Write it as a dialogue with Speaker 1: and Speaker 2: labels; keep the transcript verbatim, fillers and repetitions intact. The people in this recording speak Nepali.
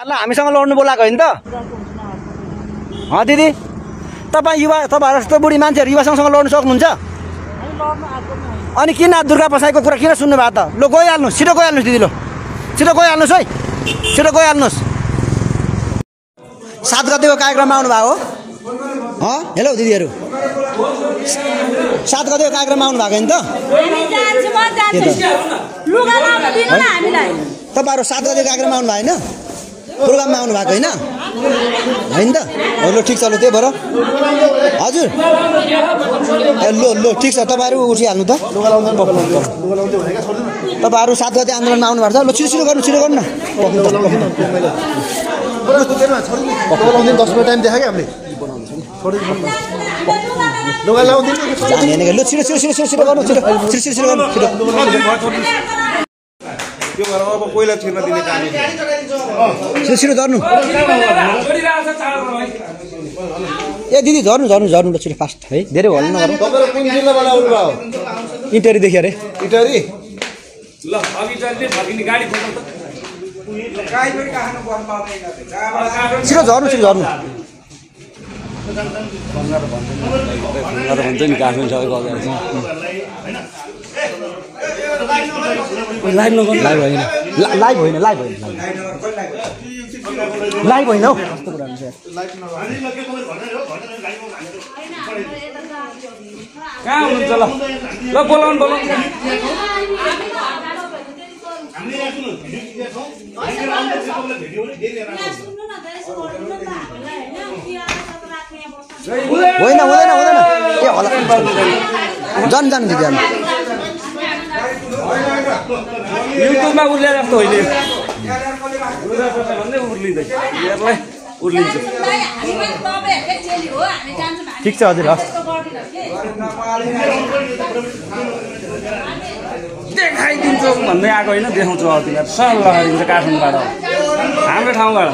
Speaker 1: हामीसँग लड्नु बोलाएको होइन त? दिदी तपाईँ युवा तपाईँहरू जस्तो बुढी मान्छेहरू युवा सँगसँग लड्नु सक्नुहुन्छ? अनि किन दुर्गा प्रसादको कुरा किन सुन्नु भएको त? लो गइहाल्नुहोस्, छिटो गइहाल्नुहोस् दिदी, लो छिटो गइहाल्नुहोस् है, छिटो गइहाल्नुहोस्। सात गतेको कार्यक्रममा आउनुभएको हो? हेलो दिदीहरू, सात गतेको कार्यक्रममा आउनु भएको होइन त? तपाईँहरू सात गतेको कार्यक्रममा आउनु भएको होइन? प्रोग्राममा आउनु भएको होइन होइन त? ल ठिक छ, ल त्यही भएर हजुर लो लो ठिक छ, तपाईँहरू उठिहाल्नु त। तपाईँहरू सात गते आन्दोलनमा आउनु भएको छ। ल छिटो छिटो गर्नु, छिटो गर्नु न।
Speaker 2: दस मिनट टाइम देखायो हामीले।
Speaker 1: ल छिटो छिटो छिटो छिटो गर्नु, छिटो छिटो छिटो छिटो गर्नु, छिटो
Speaker 2: त्यो भएर अब कोइला छिर्न दिने काम
Speaker 1: छिटो छिटो झर्नु। ए दिदी झर्नु झर्नु झर्नु ल छिटो फास्ट है, धेरै हल्नु नगर्नु।
Speaker 2: तपाईहरु कुन जिल्लाबाट आउनु भयो?
Speaker 1: इटरीदेखि अरे।
Speaker 2: इटरी?
Speaker 3: ल अघि चल्दै फर्किने गाडी खोज्नु त। गाडी पनि काट्नु पर्छ पाउँदैन।
Speaker 1: छिटो झर्नु, छिटो झर्नु।
Speaker 3: बङ्गार भन्छ नि काठमाडौँ सबै गएर छ।
Speaker 1: लाइभ नगर्नु, लाइभ होइन, लाइभ होइन, लाइभ होइन, लाइभ होइन हौ। कस्तो कुरा हुन्छ यार।
Speaker 3: कहाँ हुनुहुन्छ? ल ल बोलाउनु बोलाउनु।
Speaker 1: होइन हुँदैन हुँदैन। ए होला जानु जानु दिदी हामी
Speaker 3: युट्युबमा उर्ले जस्तो होइन भन्दै उर्लिँदै हेरलाई उर्लिन्छ।
Speaker 1: ठिक छ हजुर, हस्
Speaker 3: देखाइदिन्छु भन्दै आएको होइन, देखाउँछु अब तिमीहरू सल्लाह दिन्छ काठमाडौँबाट, हाम्रो ठाउँबाट।